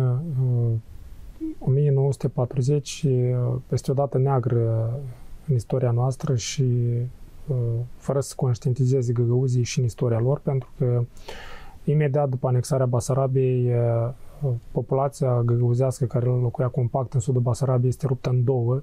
o mie nouă sute patruzeci este o dată neagră în istoria noastră și fără să conștientizeze găgăuzii și în istoria lor, pentru că imediat după anexarea Basarabiei, populația găgăuzească care locuia compact în sudul Basarabiei este ruptă în două.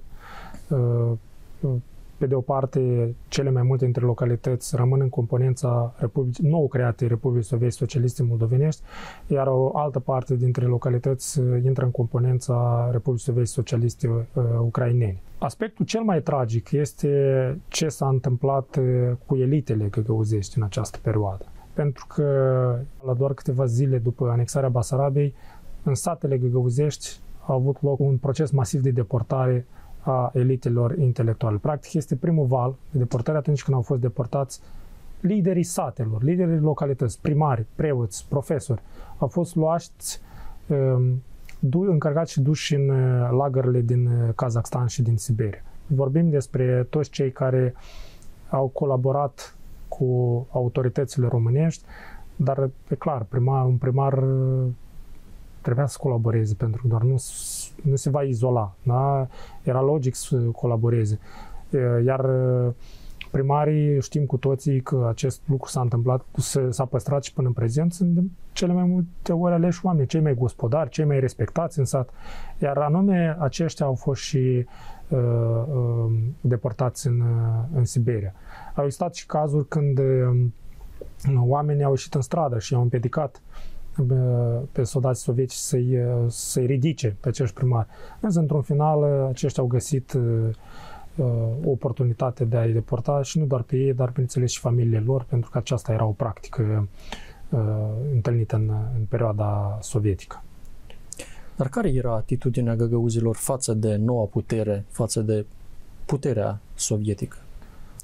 Pe de o parte, cele mai multe dintre localități rămân în componența Republicii, nou create Republicii Sovietice Socialiste Moldovenești, iar o altă parte dintre localități intră în componența Republicii Sovietice Socialiste uh, Ucrainene. Aspectul cel mai tragic este ce s-a întâmplat cu elitele găgăuzești în această perioadă. Pentru că la doar câteva zile după anexarea Basarabiei, în satele găgăuzești a avut loc un proces masiv de deportare a elitelor intelectuale. Practic este primul val de deportare atunci când au fost deportați liderii satelor, liderii localități, primari, preoți, profesori. Au fost luați, încărcați și duși în lagărele din Kazakhstan și din Siberia. Vorbim despre toți cei care au colaborat cu autoritățile românești, dar, e clar, primar, un primar trebuia să colaboreze, pentru că doar nu, nu se va izola. Da? Era logic să colaboreze. Iar primarii, știm cu toții că acest lucru s-a întâmplat, s-a păstrat și până în prezent, sunt de cele mai multe ori aleși oameni, cei mai gospodari, cei mai respectați în sat. Iar anume aceștia au fost și uh, uh, deportați în, în Siberia. Au existat și cazuri când uh, oamenii au ieșit în stradă și au împiedicat pe soldații sovietici să-i, să-i ridice pe acești primari. Însă, într-un final, aceștia au găsit uh, o oportunitate de a-i deporta și nu doar pe ei, dar, bineînțeles, și familiile lor, pentru că aceasta era o practică uh, întâlnită în, în perioada sovietică. Dar care era atitudinea găgăuzilor față de noua putere, față de puterea sovietică?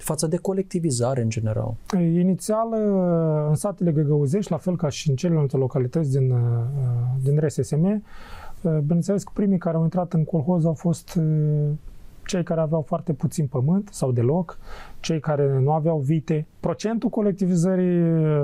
față de colectivizare în general? Inițial, în satele găgăuzești, la fel ca și în celelalte localități din, din R S S M, bineînțeles că primii care au intrat în colhoz au fost cei care aveau foarte puțin pământ sau deloc, cei care nu aveau vite. Procentul colectivizării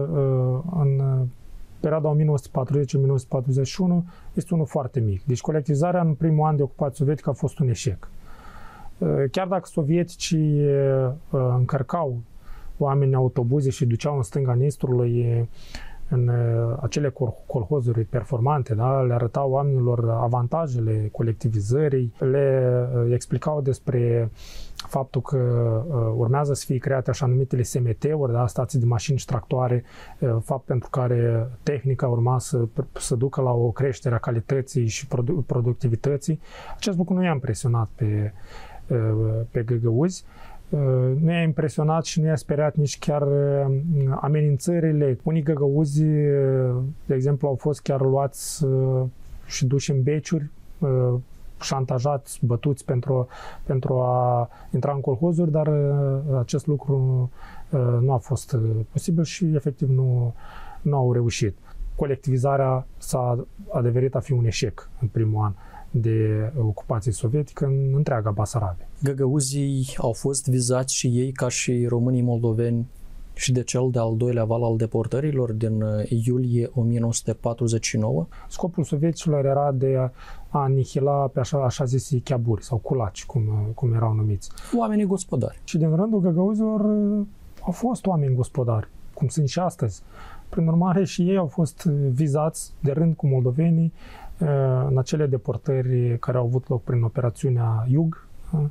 în perioada o mie nouă sute patruzeci - o mie nouă sute patruzeci și unu este unul foarte mic. Deci colectivizarea în primul an de ocupație sovietică a fost un eșec. Chiar dacă sovieticii încărcau oamenii autobuze și duceau în stânga Nistrului în acele colhozuri performante, da? Le arătau oamenilor avantajele colectivizării, le explicau despre faptul că urmează să fie create așa numitele S M T-uri, da? Stații de mașini și tractoare, fapt pentru care tehnica urma să, să ducă la o creștere a calității și produ- productivității. Acest lucru nu i-a impresionat pe, pe găgăuzi. Nu i-a impresionat și nu i-a speriat nici chiar amenințările. Unii găgăuzi, de exemplu, au fost chiar luați și duși în beciuri, șantajați, bătuți pentru, pentru a intra în colhozuri, dar acest lucru nu a fost posibil și efectiv nu, nu au reușit. Colectivizarea s-a adeverit a fi un eșec în primul an de ocupație sovietică în întreaga Basarabia. Găgăuzii au fost vizați și ei, ca și românii moldoveni, și de cel de-al doilea val al deportărilor din iulie o mie nouă sute patruzeci și nouă? Scopul sovieticilor era de a anihila pe așa, așa zisi chiaburi sau culaci, cum, cum erau numiți. Oamenii gospodari. Și din rândul găgăuzilor au fost oameni gospodari, cum sunt și astăzi. Prin urmare, și ei au fost vizați de rând cu moldovenii în acele deportări care au avut loc prin operațiunea Iug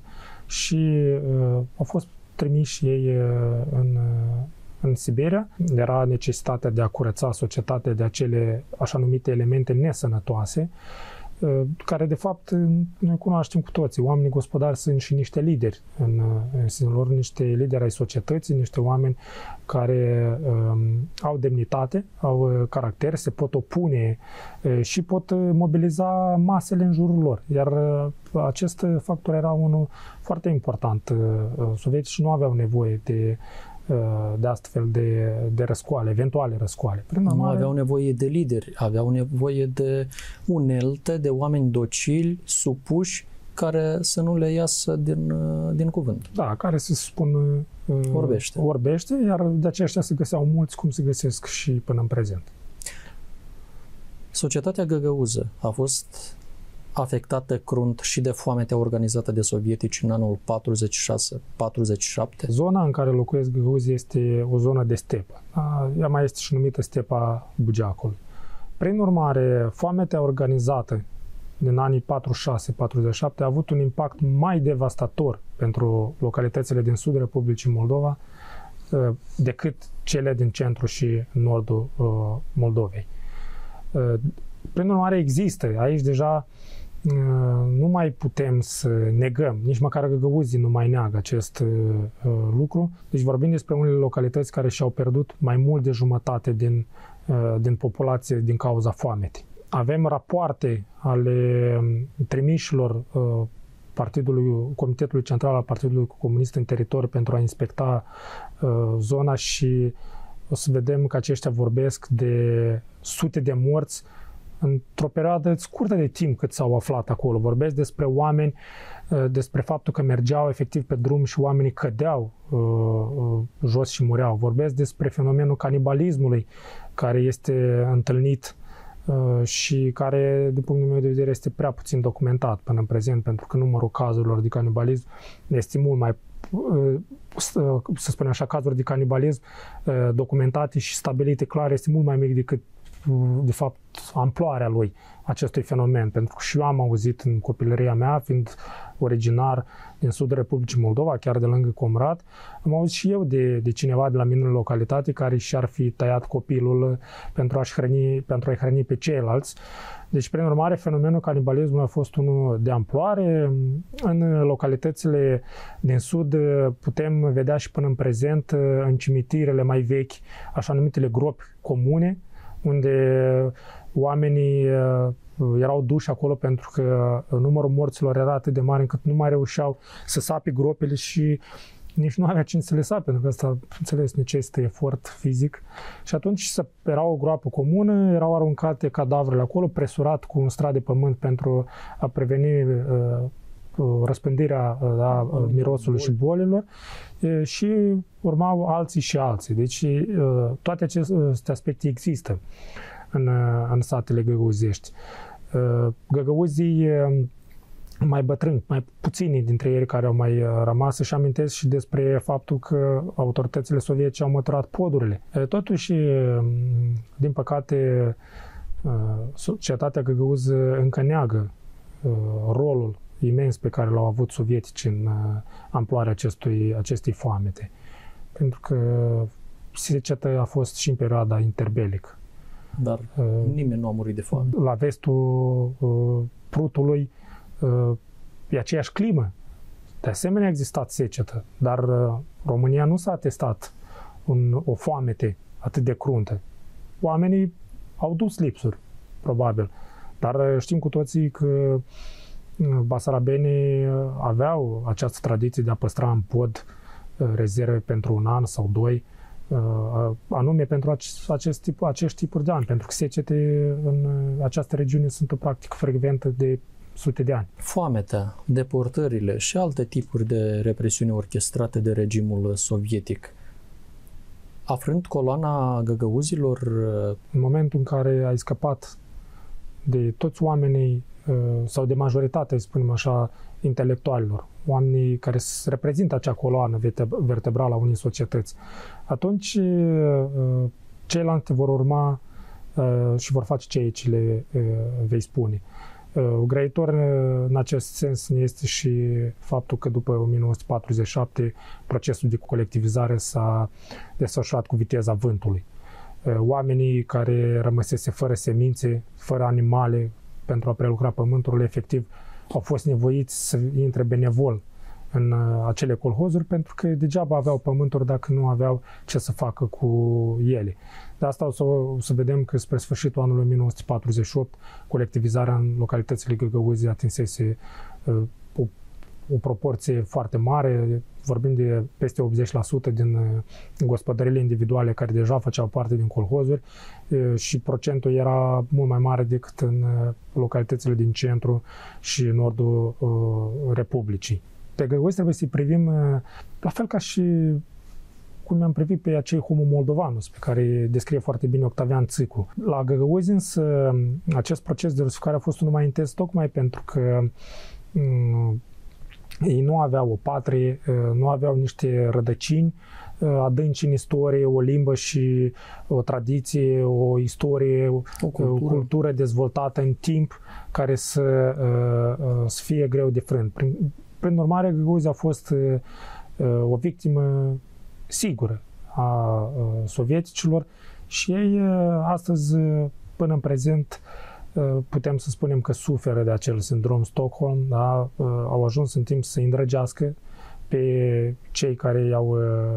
și au fost trimiși ei în, în Siberia. Era necesitatea de a curăța societatea de acele așa numite elemente nesănătoase, care de fapt noi cunoaștem cu toții. Oamenii gospodari sunt și niște lideri în, în sinul lor, niște lideri ai societății, niște oameni care um, au demnitate, au caracter, se pot opune uh, și pot mobiliza masele în jurul lor. Iar uh, acest factor era unul foarte important. Uh, Sovieticii nu aveau nevoie de de astfel de, de răscoale, eventuale răscoale. Prin nu urmare, aveau nevoie de lideri, aveau nevoie de unelte, de oameni docili, supuși, care să nu le iasă din, din cuvânt. Da, care să spună orbește. orbește, iar de aceștia se găseau mulți cum se găsesc și până în prezent. Societatea găgăuză a fost afectată crunt și de foametea organizată de sovietici în anul patruzeci și șase patruzeci și șapte. Zona în care locuiesc găgăuzii este o zonă de stepă. Ea mai este și numită stepa Bugeacului. Prin urmare, foametea organizată din anii patruzeci și șase patruzeci și șapte a avut un impact mai devastator pentru localitățile din sudul Republicii Moldova decât cele din centru și nordul Moldovei. Prin urmare, există aici deja. Nu mai putem să negăm, nici măcar găgăuzii nu mai neagă acest uh, lucru. Deci vorbim despre unele localități care și-au pierdut mai mult de jumătate din, uh, din populație din cauza foametei. Avem rapoarte ale trimișilor uh, Partidului, Comitetului Central al Partidului Comunist în teritoriu pentru a inspecta uh, zona și o să vedem că aceștia vorbesc de sute de morți într-o perioadă scurtă de timp cât s-au aflat acolo. Vorbesc despre oameni, despre faptul că mergeau efectiv pe drum și oamenii cădeau uh, uh, jos și mureau. Vorbesc despre fenomenul canibalismului care este întâlnit uh, și care, din punctul meu de vedere, este prea puțin documentat până în prezent, pentru că numărul cazurilor de canibalism este mult mai, uh, să spunem așa, cazuri de canibalism uh, documentate și stabilite clar este mult mai mic decât de fapt amploarea lui acestui fenomen, pentru că și eu am auzit în copilăria mea, fiind originar din sudul Republicii Moldova, chiar de lângă Comrat, am auzit și eu de, de cineva de la mine în localitate care și-ar fi tăiat copilul pentru a-și hrăni, pentru a-i hrăni pe ceilalți. Deci, prin urmare, fenomenul canibalismului a fost unul de amploare. În localitățile din sud putem vedea și până în prezent în cimitirele mai vechi, așa numitele gropi comune, unde oamenii erau duși acolo pentru că numărul morților era atât de mare încât nu mai reușeau să sape gropile și nici nu avea cine să le sa, pentru că asta, înțeles, necesită efort fizic. Și atunci se, era o groapă comună, erau aruncate cadavrele acolo, presurat cu un strat de pământ pentru a preveni uh, răspândirea uh, da, mirosului și bolilor uh, și urmau alții și alții. Deci uh, toate aceste aspecte există în, uh, în satele găgăuzești. Uh, găgăuzii uh, mai bătrâni, mai puțini dintre ei care au mai rămas, și amintesc și despre faptul că autoritățile sovietice au măturat podurile. Totuși, din păcate, societatea găgăuză încă neagă rolul imens pe care l-au avut sovietici în amploarea acestui, acestei foamete. Pentru că secetă a fost și în perioada interbelică. Dar uh, nimeni nu a murit de foame. La vestul uh, Prutului e aceeași climă. De asemenea a existat secetă, dar România nu s-a atestat un, o foamete atât de cruntă. Oamenii au dus lipsuri, probabil, dar știm cu toții că basarabenii aveau această tradiție de a păstra în pod rezerve pentru un an sau doi, anume pentru acest tip, acești tipuri de ani, pentru că secete în această regiune sunt o practică frecventă de sute de ani. Foametea, deportările și alte tipuri de represiuni orchestrate de regimul sovietic. Aflând coloana găgăuzilor... În momentul în care ai scăpat de toți oamenii, sau de majoritatea, să spunem așa, intelectualilor, oamenii care reprezintă acea coloană vertebrală a unei societăți, atunci ceilalți vor urma și vor face ceea ce le vei spune. Grăitor în acest sens este și faptul că după o mie nouă sute patruzeci și șapte procesul de colectivizare s-a desfășurat cu viteza vântului. Oamenii care rămăsese fără semințe, fără animale pentru a prelucra pământul, efectiv au fost nevoiți să intre benevol în acele colhozuri, pentru că degeaba aveau pământuri dacă nu aveau ce să facă cu ele. De asta o să, o să vedem că spre sfârșitul anului o mie nouă sute patruzeci și opt colectivizarea în localitățile găgăuzii atinsese uh, o, o proporție foarte mare, vorbim de peste optzeci la sută din uh, gospodăriile individuale care deja făceau parte din colhozuri uh, și procentul era mult mai mare decât în uh, localitățile din centru și nordul uh, Republicii. Pe găgăuzi trebuie să-i privim uh, la fel ca și cum i-am privit pe acei homo moldovanus, pe care descrie foarte bine Octavian Țicu. La găgăuzi însă acest proces de rusificare a fost unul mai intens, tocmai pentru că um, ei nu aveau o patrie, nu aveau niște rădăcini adânci în istorie, o limbă și o tradiție, o istorie, o cultură, o cultură dezvoltată în timp, care să, să fie greu de frânt. Prin, prin urmare, găgăuzii a fost o victimă sigură a sovieticilor și ei astăzi, până în prezent, putem să spunem că suferă de acel sindrom Stockholm, da? Au ajuns în timp să îndrăgească pe cei care i-au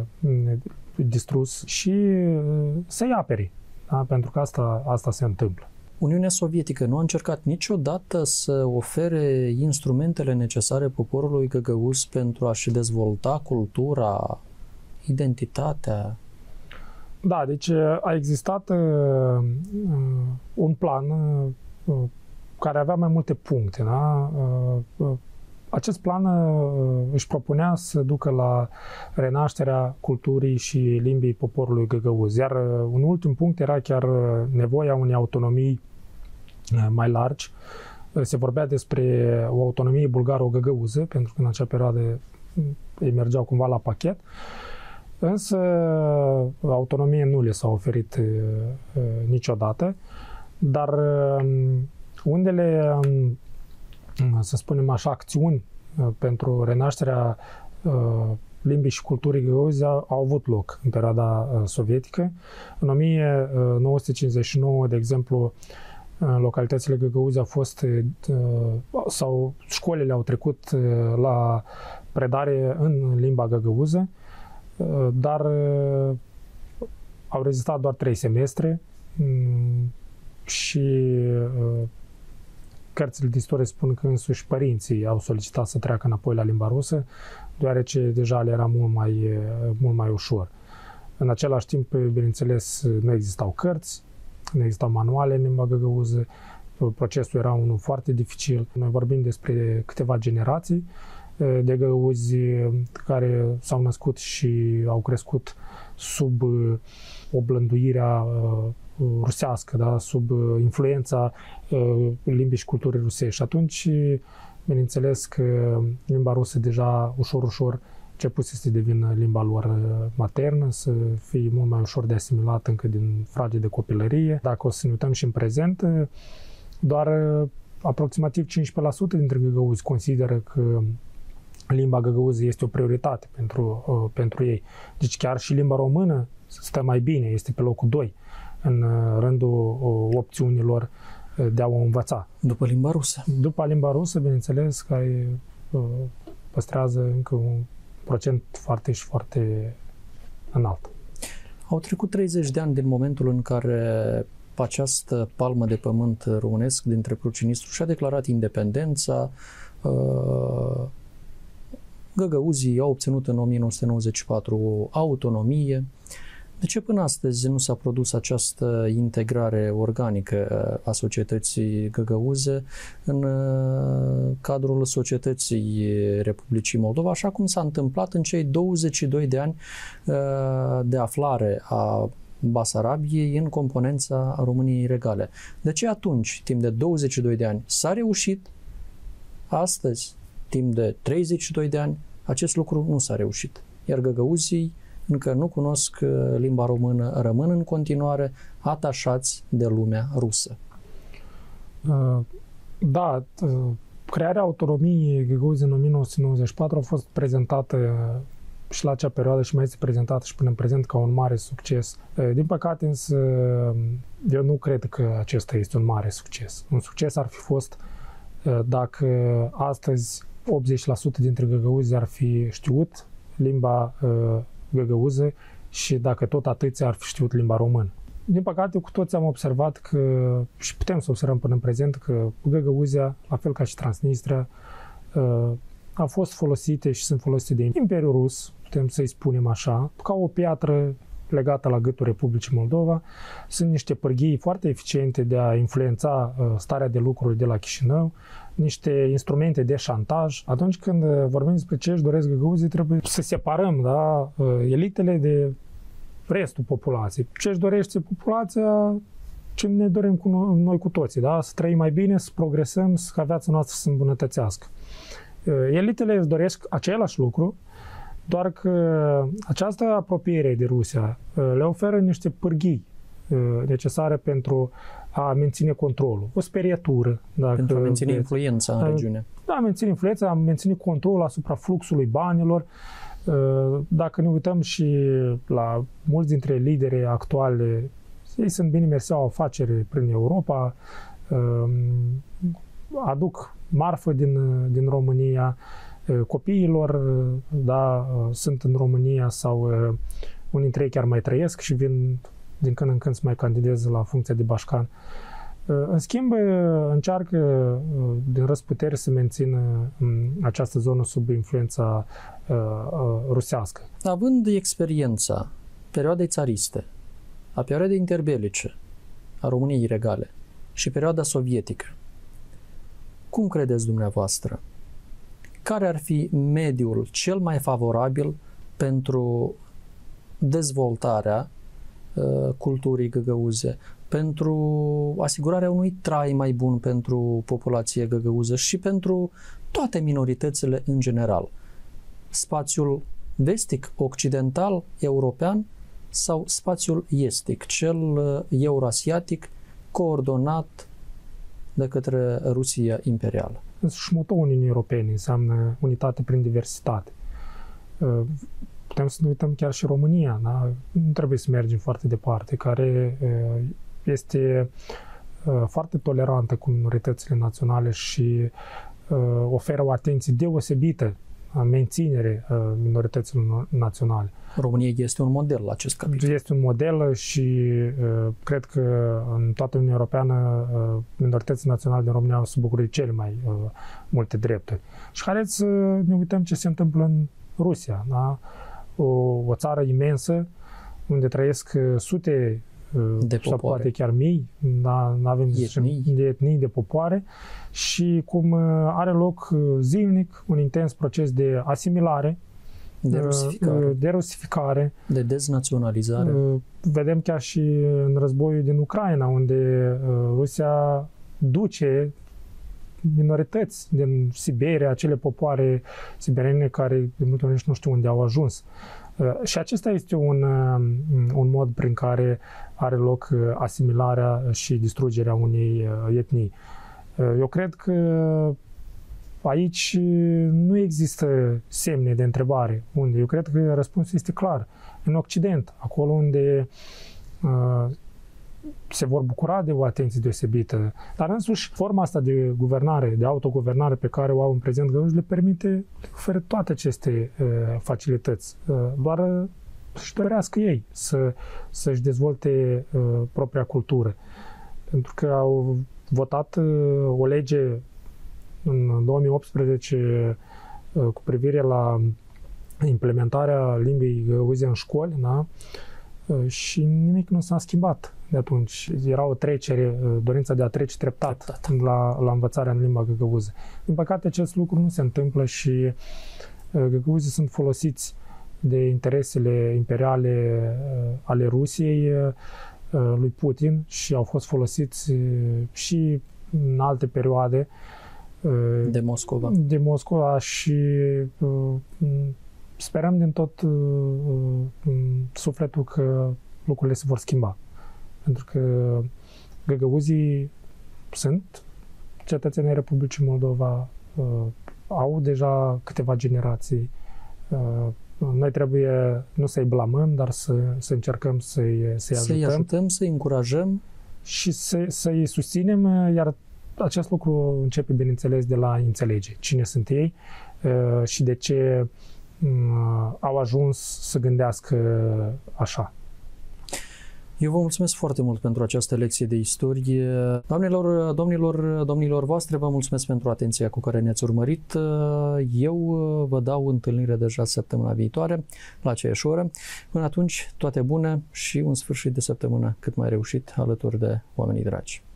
distrus și să-i apere, da? Pentru că asta, asta se întâmplă. Uniunea Sovietică nu a încercat niciodată să ofere instrumentele necesare poporului găgăuz pentru a-și dezvolta cultura, identitatea? Da, deci a existat uh, un plan uh, care avea mai multe puncte. Da? Uh, acest plan uh, își propunea să ducă la renașterea culturii și limbii poporului găgăuz. Iar uh, un ultim punct era chiar uh, nevoia unei autonomii uh, mai largi. Uh, se vorbea despre o autonomie bulgaro-găgăuză, pentru că în acea perioadă uh, ei mergeau cumva la pachet. Însă autonomie nu le s-a oferit uh, niciodată, dar uh, unele, uh, să spunem așa, acțiuni uh, pentru renașterea uh, limbii și culturii găgăuze au avut loc în perioada uh, sovietică. În o mie nouă sute cincizeci și nouă, de exemplu, uh, localitățile găgăuze au fost, uh, sau școlile au trecut uh, la predare în limba găgăuză, dar au rezistat doar trei semestre și cărțile de istorie spun că însuși părinții au solicitat să treacă înapoi la limba rusă, deoarece deja le era mult mai, mult mai ușor. În același timp, bineînțeles, nu existau cărți, nu existau manuale în limba găgăuză, procesul era unul foarte dificil. Noi vorbim despre câteva generații de găgăuzi care s-au născut și au crescut sub oblânduirea rusească, da? Sub influența limbii și culturii rusești. Și atunci, bineînțeles că limba rusă deja ușor, ușor începuse să devină limba lor maternă, să fie mult mai ușor de asimilat încă din frage de copilărie. Dacă o să ne uităm și în prezent, doar aproximativ cincisprezece la sută dintre găgăuzi consideră că limba găgăuză este o prioritate pentru, uh, pentru ei. Deci chiar și limba română stă mai bine, este pe locul doi în rândul uh, opțiunilor de a o învăța. După limba rusă. După limba rusă, bineînțeles, care uh, păstrează încă un procent foarte și foarte înalt. Au trecut treizeci de ani din momentul în care această palmă de pământ românesc dintre Prucinistru și-a declarat independența. Uh, Găgăuzii au obținut în o mie nouă sute nouăzeci și patru o autonomie. De ce până astăzi nu s-a produs această integrare organică a societății găgăuze în cadrul societății Republicii Moldova, așa cum s-a întâmplat în cei douăzeci și doi de ani de aflare a Basarabiei în componența României regale? De ce atunci, timp de douăzeci și doi de ani, s-a reușit, astăzi, timp de treizeci și doi de ani, acest lucru nu s-a reușit. Iar găgăuzii încă nu cunosc limba română, rămân în continuare atașați de lumea rusă. Da, crearea autonomiei găgăuzii în o mie nouă sute nouăzeci și patru a fost prezentată și la acea perioadă și mai este prezentată și până în prezent ca un mare succes. Din păcate însă, eu nu cred că acesta este un mare succes. Un succes ar fi fost dacă astăzi optzeci la sută dintre găgăuzi ar fi știut limba găgăuză și dacă tot atâția ar fi știut limba română. Din păcate, cu toți am observat că, și putem să observăm până în prezent, că Găgăuzia, la fel ca și Transnistria, au fost folosite și sunt folosite de Imperiul Rus, putem să-i spunem așa, ca o piatră legată la gâtul Republicii Moldova. Sunt niște pârghii foarte eficiente de a influența starea de lucruri de la Chișinău, niște instrumente de șantaj. Atunci când vorbim despre ce își doresc găgăuzii, trebuie să separăm, da, elitele de restul populației. Ce își dorește populația, ce ne dorim cu noi, noi cu toții, da? Să trăim mai bine, să progresăm, să ca viața noastră să se îmbunătățească. Elitele își doresc același lucru, doar că această apropiere de Rusia le oferă niște pârghii necesare pentru a menține controlul. O sperietură. Dacă pentru a menține influența în regiune. Da, a menține influența, a menține controlul asupra fluxului banilor. Dacă ne uităm și la mulți dintre liderii actuale, ei sunt bine mersi, au afaceri prin Europa, aduc marfă din, din România, copiilor, da, sunt în România sau unii dintre ei chiar mai trăiesc și vin din când în când să mai candideze la funcția de bașcan. În schimb, încearcă din răzputeri să mențină această zonă sub influența rusească. Având experiența perioadei țariste, a perioadei interbelice, a României regale și perioada sovietică, cum credeți dumneavoastră? Care ar fi mediul cel mai favorabil pentru dezvoltarea uh, culturii găgăuze, pentru asigurarea unui trai mai bun pentru populația găgăuză și pentru toate minoritățile în general? Spațiul vestic, occidental, european sau spațiul estic, cel eurasiatic, coordonat de către Rusia imperială? Și motoul Uniunii Europene înseamnă unitate prin diversitate. Putem să ne uităm chiar și România, da? Nu trebuie să mergem foarte departe, care este foarte tolerantă cu minoritățile naționale și oferă o atenție deosebită menținere minorităților naționale. România este un model la acest capitol. Este un model și uh, cred că în toată Uniunea Europeană uh, minoritățile naționale din România se bucură de cele mai uh, multe drepturi. Și haideți să ne uităm ce se întâmplă în Rusia, da? o, o țară imensă unde trăiesc sute de sau poate chiar mii, da, avem etnii. de etnii, de popoare și cum are loc zilnic un intens proces de asimilare, de rusificare, de, rusificare, de deznaționalizare. Vedem chiar și în războiul din Ucraina, unde Rusia duce minorități din Siberia, acele popoare siberiene care de multe ori nici nu știu unde au ajuns. Și acesta este un, un mod prin care are loc asimilarea și distrugerea unei etnii. Eu cred că aici nu există semne de întrebare. Unde? Eu cred că răspunsul este clar. În Occident, acolo unde uh, se vor bucura de o atenție deosebită, dar însuși forma asta de guvernare, de autoguvernare pe care o au în prezent găuzi, le permite, le oferă toate aceste uh, facilități. Uh, doar uh, să-și dorească ei să, să-și dezvolte uh, propria cultură. Pentru că au votat uh, o lege în două mii optsprezece uh, cu privire la implementarea limbii găuze în școli, da? Și nimic nu s-a schimbat de atunci. Era o trecere, dorința de a trece treptat, treptat. La, la învățarea în limba găgăuză. Din păcate, acest lucru nu se întâmplă și găgăuzii sunt folosiți de interesele imperiale ale Rusiei, lui Putin, și au fost folosiți și în alte perioade de Moscova. De Moscova și sperăm din tot uh, uh, sufletul că lucrurile se vor schimba. Pentru că găgăuzii sunt cetățenii Republicii Moldova, uh, au deja câteva generații. Uh, noi trebuie nu să-i blamăm, dar să, să încercăm să-i, să-i ajutăm. Să-i ajutăm, să-i încurajăm. Și să, să-i susținem, iar acest lucru începe, bineînțeles, de la înțelege cine sunt ei uh, și de ce au ajuns să gândească așa. Eu vă mulțumesc foarte mult pentru această lecție de istorie. Doamnelor, domnilor, domnilor voastre, vă mulțumesc pentru atenția cu care ne-ați urmărit. Eu vă dau întâlnire deja săptămâna viitoare, la aceeași oră. Până atunci, toate bune și un sfârșit de săptămână cât mai reușit alături de oamenii dragi.